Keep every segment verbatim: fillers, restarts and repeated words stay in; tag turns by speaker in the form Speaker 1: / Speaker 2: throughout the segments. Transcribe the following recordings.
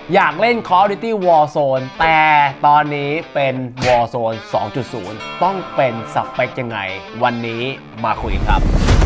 Speaker 1: อยากเล่น Call of Duty Warzone แต่ตอนนี้เป็น Warzone สองจุดศูนย์ ต้องเป็นสเปคยังไงวันนี้มาคุยครับ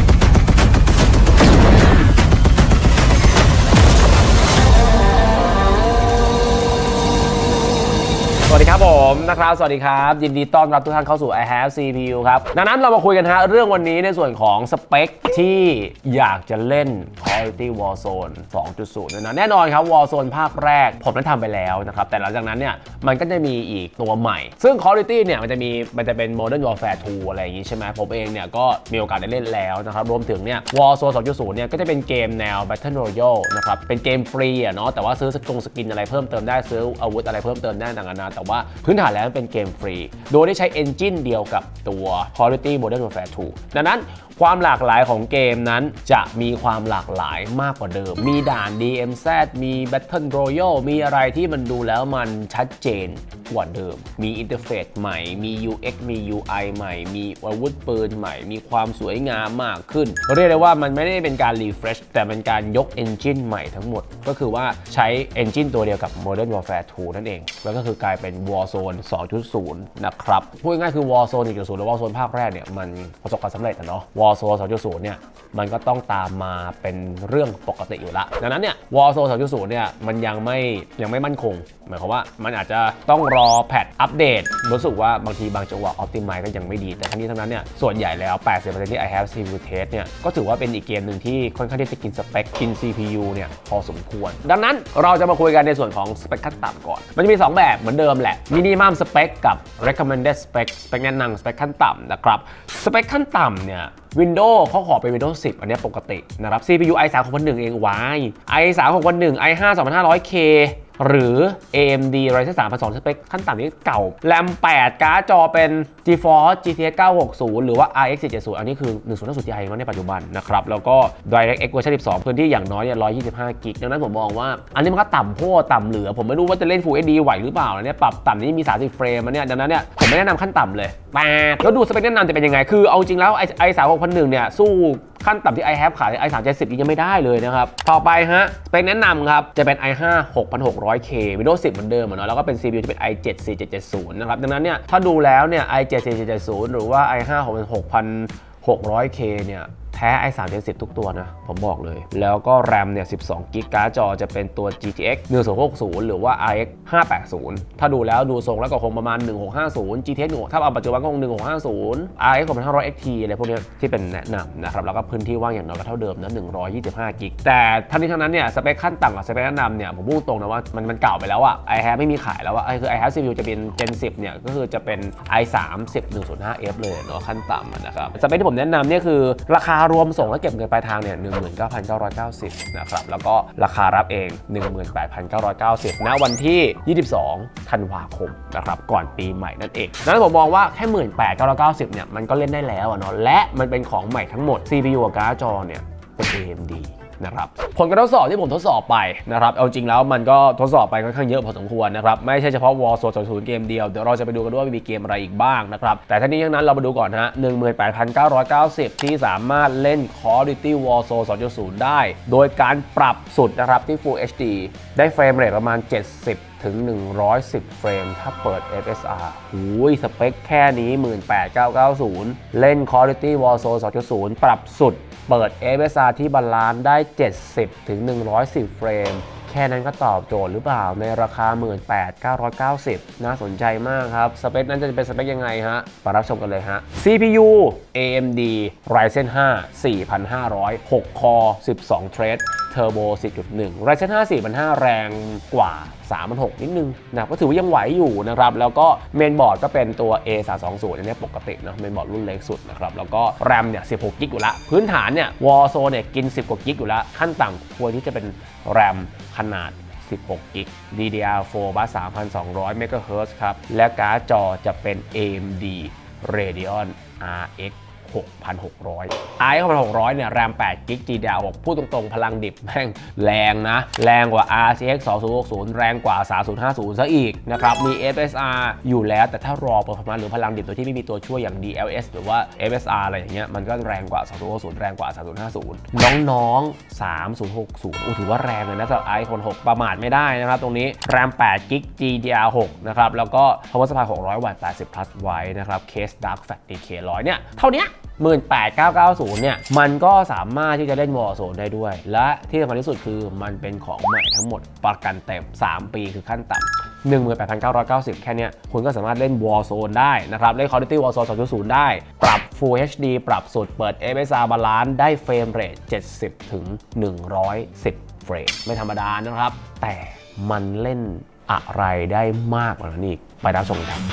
Speaker 1: สวัสดีครับผมนะครับสวัสดีครับยินดีต้อนรับทุกท่านเข้าสู่ I have ซี พี ยู ครับดังนั้นเรามาคุยกันฮะเรื่องวันนี้ในส่วนของสเปคที่อยากจะเล่น Call of Duty Warzone สองจุดศูนย์ นะแน่นอนครับ Warzone ภาคแรกผมได้ทำไปแล้วนะครับแต่หลังจากนั้นเนี่ยมันก็จะมีอีกตัวใหม่ซึ่ง Call of Duty เนี่ยมันจะมีมันจะเป็น Modern Warfare ทู อะไรอย่างงี้ใช่ไหมผมเองเนี่ยก็มีโอกาสได้เล่นแล้วนะครับรวมถึงเนี่ย Warzone สองจุดศูนย์ เนี่ยก็จะเป็นเกมแนว Battle Royale นะครับเป็นเกมฟรีอ่ะเนาะแต่ว่าซื้อสกงสกินอะไรเพิ่มเติมได้ซื้ออาวุธอะไรเพิ่มเติมได้ต่างๆแต่ว่าพื้นฐานแล้วเป็นเกมฟรีโดยได้ใช้ engine เดียวกับตัว Call of Duty Modern Warfare ทู ดังนั้นความหลากหลายของเกมนั้นจะมีความหลากหลายมากกว่าเดิมมีด่าน ดี เอ็ม แซด มี Battle Royale มีอะไรที่มันดูแล้วมันชัดเจนกว่าเดิมมีอินเทอร์เฟซใหม่มี ยู เอ็กซ์ มี ยู ไอ ใหม่มีอาวุธปืนใหม่มีความสวยงามมากขึ้นเรียกได้ว่ามันไม่ได้เป็นการ refresh แต่เป็นการยก engine ใหม่ทั้งหมดก็คือว่าใช้ engine ตัวเดียวกับ Modern Warfare ทู นั่นเองแล้วก็คือกลายเป็น Warzone สองจุดศูนย์ นะครับพูดง่ายๆคือ Warzone หนึ่งจุดศูนย์ หรือ Warzone ภาคแรกเนี่ยมันประสบความสำเร็จนะเนาะ Warzone สองจุดศูนย์ เนี่ยมันก็ต้องตามมาเป็นเรื่องปกติอยู่ละดังนั้นเนี่ย Warzone สองจุดศูนย์ เนี่ยมันยังไม่ยังไม่มั่นคงหมายความว่ามันอาจจะต้องรอแพทอัปเดตรู้สึกว่าบางทีบางจังหวะ Optimize ก็ยังไม่ดีแต่ทั้งนี้ทั้งนั้นเนี่ยส่วนใหญ่แล้ว แปดสิบเปอร์เซ็นต์ ที่ I have ซี พี ยู Test เนี่ยก็ถือว่าเป็นอีกเกมหนึ่งที่ค่อนข้างที่จะกินสเปคกิน ซี พี ยู เนี่ยพอสมควรดังนั้นเราจะมาคุยกันในส่วนของสเปคขั้นต่ำก่อนมันจะมีสองแบบเหมือนเดิมแหละ Minimum Spec กับ Recommended Spec สเปคแนะนำสเปคขั้นต่ำนะครับสเปคขั้นต่ำเนี่ย Windows เขาขอเป็น Windows สิบอันนี้ปกตินะครับ ซี พี ยู ไอ สาม หกพันหนึ่ง เองวาย ไอ สาม หกพันหนึ่ง ไอ ห้า สองพันห้าร้อยเค หรือ เอ เอ็ม ดี Ryzen สามพันสองร้อย สเปคขั้นต่ำนี้เก่า แรม แปด การ์ดจอเป็น GeForce จี ที เอ็กซ์ เก้าหกศูนย์ หรือว่า อาร์ เอ็กซ์ สี่เจ็ดศูนย์ อันนี้คือหนึ่งศูนย์ห้าศูนย์ Ti ในปัจจุบันนะครับแล้วก็ DirectX เวอร์ชันสิบสองพื้นที่อย่างน้อยเนี่ยหนึ่งร้อยยี่สิบห้ากิกดังนั้นผมมองว่าอันนี้มันก็ต่ำโพดต่ำเหลือผมไม่รู้ว่าจะเล่น Full เอช ดี ไหวหรือเปล่าเนี่ยปรับต่ำนี้มีสามสิบเฟรมเนี่ยดังนั้นเนี่ยผมไม่แนะนำขั้นต่ำเลยแต่แล้วดูสเปคแนะนำจะเป็นยังไงคือเอาจริงแล้วไอ สาม หกพันหนึ่ง เนี่ยสู้ขั้นต่ำที่ I have ขาย ไอ สามเจ็ดศูนย์ ยังไม่ได้เลยนะครับต่อไปฮะสเปคแนะนำครับจะเป็น ไอ ห้า หกพันหกร้อยเค Windows สิบเหมือนเดิมเนาะแล้วก็เป็น ซี พี ยู จะเป็น ไอ เซเว่น สี่เจ็ดเจ็ดศูนย์ นะครับดังนั้นเนี่ยถ้าดูแล้วเนี่ย ไอ เซเว่น สี่เจ็ดเจ็ดศูนย์ หรือว่า ไอ ห้า หกพันหกร้อยเค เนี่ยแท้ ไอ สามเจ็ดศูนย์ ทุกตัวนะผมบอกเลยแล้วก็ RAM เนี่ยสิบสองกิกการ์ดจอจะเป็นตัว จี ที เอ็กซ์ หนึ่งศูนย์หกศูนย์ หรือว่า อาร์ เอ็กซ์ ห้าแปดศูนย์ ถ้าดูแล้วดูทรงแล้วก็คงประมาณหนึ่งหกห้าศูนย์ จี ที เอ็กซ์ ถ้าเอาปัจจุบันก็คงหนึ่งหกห้าศูนย์ อาร์ เอ็กซ์ หกพันห้าร้อย เอ็กซ์ ที อะไรพวกนี้ที่เป็นแนะนำนะครับแล้วก็พื้นที่ว่างอย่างน้อยก็เท่าเดิมนะหนึ่งร้อยยี่สิบห้ากิกแต่ทั้งนี้ทั้งนั้นเนี่ยสเปคขั้นต่ำกับสเปคแนะนำเนี่ยผมพูดตรงนะว่ามันมันเก่าไปแล้วอะ I have ไม่มีขายแล้วอะคือ I have ซี พี ยู จะเป็น Gen สิบเนี่ยก็คือจะเป็น ไอ สามสิบ หนึ่งศูนย์ห้าเอฟ เลยเนาะขั้นต่ำนะครับสเปคที่ผมแนะนำเนี่ยคือราคารวมส่งและเก็บเงินปลายทางเนี่ย หนึ่งหมื่นเก้าพันเก้าร้อยเก้าสิบ นะครับแล้วก็ราคารับเอง หนึ่งหมื่นแปดพันเก้าร้อยเก้าสิบ ณวันที่ยี่สิบสองธันวาคมนะครับก่อนปีใหม่นั่นเองดังนั้นผมมองว่าแค่ หนึ่งหมื่นแปดพันเก้าร้อยเก้าสิบ เนี่ยมันก็เล่นได้แล้วเนาะและมันเป็นของใหม่ทั้งหมด ซี พี ยู กับการ์ดจอเนี่ยเป็น เอ เอ็ม ดีนะครับผลการทดสอบที่ผมทดสอบไปนะครับเอาจริงแล้วมันก็ทดสอบไปค่อนข้างเยอะพอสมควรนะครับไม่ใช่เฉพาะ Warzone สองจุดศูนย์ เกมเดียวเดี๋ยวเราจะไปดูกันด้วยว่ามีเกมอะไรอีกบ้างนะครับแต่ทั้งนี้ทั้งนั้นเรามาดูก่อนฮะ หนึ่งหมื่นแปดพันเก้าร้อยเก้าสิบ ที่สามารถเล่น Call of Duty Warzone สองจุดศูนย์ ได้โดยการปรับสุดนะครับที่ Full เอช ดี ได้เฟรมเรทประมาณเจ็ดสิบถึงหนึ่งร้อยสิบเฟรมถ้าเปิด เอฟ เอส อาร์ หูยสเปคแค่นี้ หนึ่งแปดพันเก้าร้อยเก้าสิบ เล่น Call of Duty Warzone สองจุดศูนย์ ปรับสุดเปิด เอฟ เอส อาร์ ที่บาลานซ์ได้เจ็ดสิบถึงหนึ่งร้อยสิบเฟรมแค่นั้นก็ตอบโจทย์หรือเปล่าในราคา หนึ่งแปดพันเก้าร้อยเก้าสิบ น่าสนใจมากครับสเปคนั้นจะเป็นสเปคยังไงฮะมารับชมกันเลยฮะ ซี พี ยู เอ เอ็ม ดี Ryzen ห้า สี่พันห้าร้อย หก คอร์ สิบสอง เทรด Turbo สี่จุดหนึ่ง Ryzen ห้า สี่พันห้าร้อย แรงกว่า สามพันหกร้อย นิดนึงนะก็ถือว่ายังไหวอยู่นะครับแล้วก็เมนบอร์ดก็เป็นตัว เอ สามสองศูนย์ อันนี้ปกตินะเมนบอร์ดรุ่นเล็กสุดนะครับแล้วก็ RAM เนี่ยสิบหกกิกอยู่ละพื้นฐานเนี่ย Warzone เนี่ยกินสิบกว่ากิกอยู่ละขั้นต่ำควรที่จะเป็น RAM ขนาดสิบหกกิก ดี ดี อาร์ โฟร์ บัส สามพันสองร้อย เมกะเฮิรตซ์ ครับและการ์ดจอจะเป็น เอ เอ็ม ดี Radeon อาร์ เอ็กซ์หกพันหกร้อย ไอ หกพันหกร้อยเนี่ยแรมแปดกิกะ จี ดี อาร์ หก พูดตรงๆพลังดิบแม่งแรงนะแรงกว่า อาร์ ที เอ็กซ์ สองพันหกสิบ แรงกว่า สามพันห้าสิบ ซะอีกนะครับมี เอฟ เอส อาร์ อยู่แล้วแต่ถ้ารอ performance หรือพลังดิบตัวที่ไม่มีตัวช่วยอย่าง ดี แอล เอส หรือว่า เอฟ เอส อาร์ อะไรอย่างเงี้ยมันก็แรงกว่า สองพันหกสิบ แรงกว่า สามพันห้าสิบ น้องๆ สามพันหกสิบ อู้ถือว่าแรงเลยนะสำหรับ ไอ คนหกประมาทไม่ได้นะครับตรงนี้แรมแปดกิกะ จี ดี อาร์ หก นะครับแล้วก็ power supply หกร้อย วัตต์ แปดสิบ plus ไว้นะครับ Case Dark Fat ดี เค หนึ่งร้อยเนี่ยเท่านี้หนึ่งหมื่นแปดพันเก้าร้อยเก้าสิบ เนี่ยมันก็สามารถที่จะเล่น Warzone ได้ด้วยและที่สำคัญที่สุดคือมันเป็นของใหม่ทั้งหมดประกันเต็มสามปีคือขั้นต่ำ หนึ่งหมื่นแปดพันเก้าร้อยเก้าสิบ แค่นี้คุณก็สามารถเล่น Warzone ได้นะครับเล่น Call of Duty Warzone สองจุดศูนย์ ได้ปรับ Full เอช ดี ปรับสุดเปิด เอฟ เอส อาร์ Balance ได้เฟรมเรทเจ็ดสิบถึงหนึ่งร้อยสิบเฟรมไม่ธรรมดานะครับแต่มันเล่นอะไรได้มากกว่านั้นอีกไปรับชมกันครับ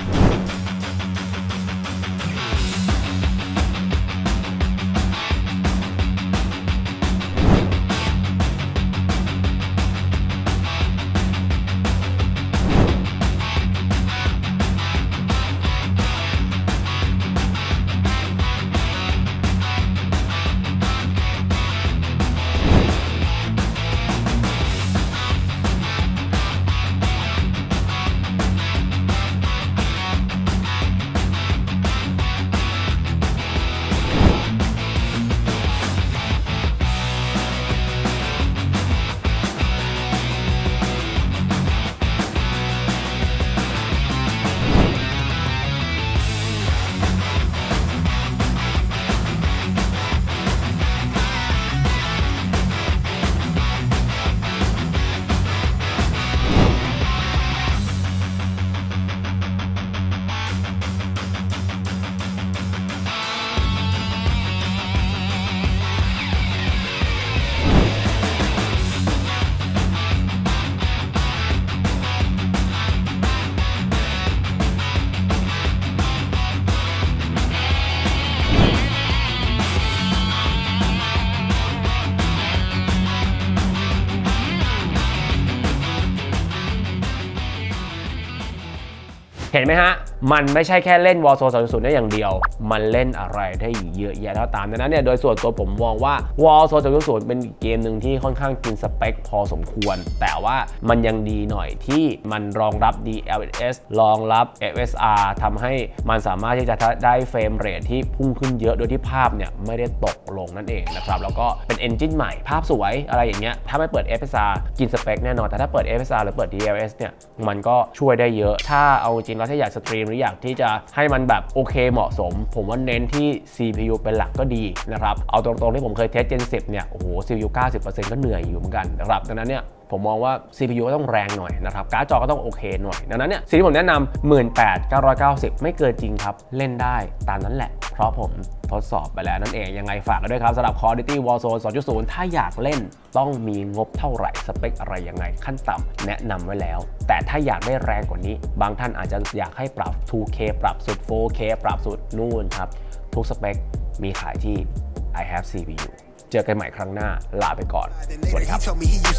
Speaker 1: เห็นไหมฮะมันไม่ใช่แค่เล่น Warzone สองจุดศูนย์ ได้อย่างเดียวมันเล่นอะไรได้เยอะแยะแล้วตามดังนั้นเนี่ยโดยส่วนตัวผมมองว่า Warzone สองจุดศูนย์ เป็นเกมหนึ่งที่ค่อนข้างกินสเปคพอสมควรแต่ว่ามันยังดีหน่อยที่มันรองรับ ดี แอล เอส รองรับ เอฟ เอส อาร์ ทำให้มันสามารถที่จะได้เฟรมเรทที่พุ่งขึ้นเยอะโดยที่ภาพเนี่ยไม่ได้ตกลงนั่นเองนะครับแล้วก็เป็นเอนจินใหม่ภาพสวยอะไรอย่างเงี้ยถ้าไม่เปิด เอฟ เอส อาร์ กินสเปคแน่นอนแต่ถ้าเปิด เอฟ เอส อาร์ หรือเปิด ดี แอล เอส เนี่ยมันก็ช่วยได้เยอะถ้าเอาจริงแล้วถ้าอยากสตรีมหรืออยากที่จะให้มันแบบโอเคเหมาะสมผมว่าเน้นที่ ซี พี ยู เป็นหลักก็ดีนะครับเอาตรงๆที่ผมเคยเทส Gen สิบ เนี่ยโอ้โห ซี พี ยู เก้าสิบเปอร์เซ็นต์ ก็เหนื่อยอยู่เหมือนกันนะครับดังนั้นเนี่ยผมมองว่า ซี พี ยู ก็ต้องแรงหน่อยนะครับการ์ดจอก็ต้องโอเคหน่อยดังนั้นเนี่ยสิ่งที่ผมแนะนำ หนึ่งหมื่นแปดพันเก้าร้อยเก้าสิบ ไม่เกินจริงครับเล่นได้ตามนั้นแหละเพราะผมทดสอบไปแล้วนั่นเองยังไงฝากกันด้วยครับสำหรับ Call of Duty Warzone สองจุดศูนย์ ถ้าอยากเล่นต้องมีงบเท่าไหร่สเปคอะไรยังไงขั้นต่ำแนะนำไว้แล้วแต่ถ้าอยากได้แรงกว่านี้บางท่านอาจจะอยากให้ปรับ ทู เค ปรับสุด โฟร์ เค ปรับสุดนู่นครับทุกสเปคมีขายที่ I have ซี พี ยู เจอกันใหม่ครั้งหน้าลาไปก่อนสวัสดีครับ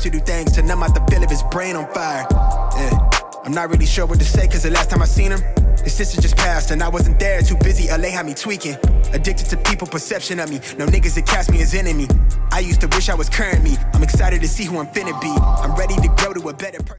Speaker 1: I'm not really sure what to say cause the last time I seen him his sister just passed and I wasn't there too busy L A had me tweaking addicted to people perception of me no niggas that cast me as enemy I used to wish I was current me I'm excited to see who I'm finna be I'm ready to grow to a better person